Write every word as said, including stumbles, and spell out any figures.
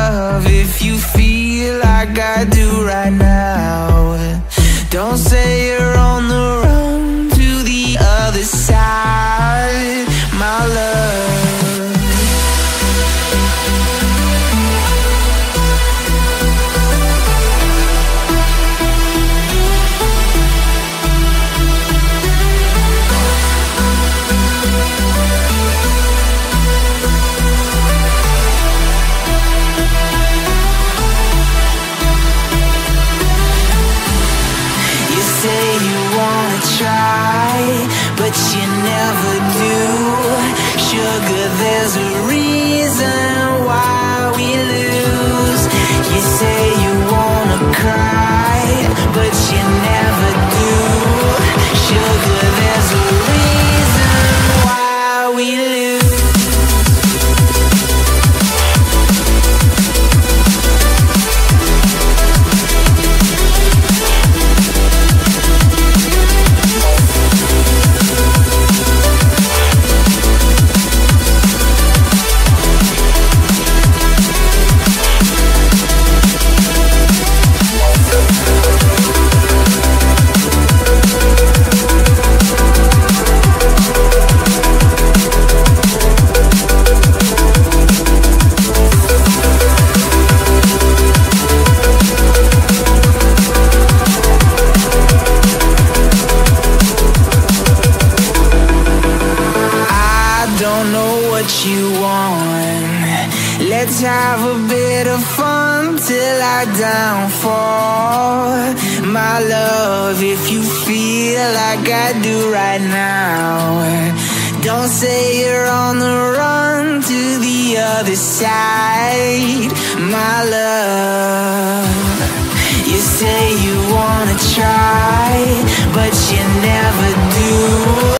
love, if you feel like I do right now, don't say you're on the run to the other side, my love. But you never do. Sugar, there's a reason why we lose. You say you wanna cry, but you never do. Sugar, there's a reason why we lose. You want. Let's have a bit of fun till I downfall, my love, if you feel like I do right now, don't say you're on the run to the other side, my love. You say you wanna try, but you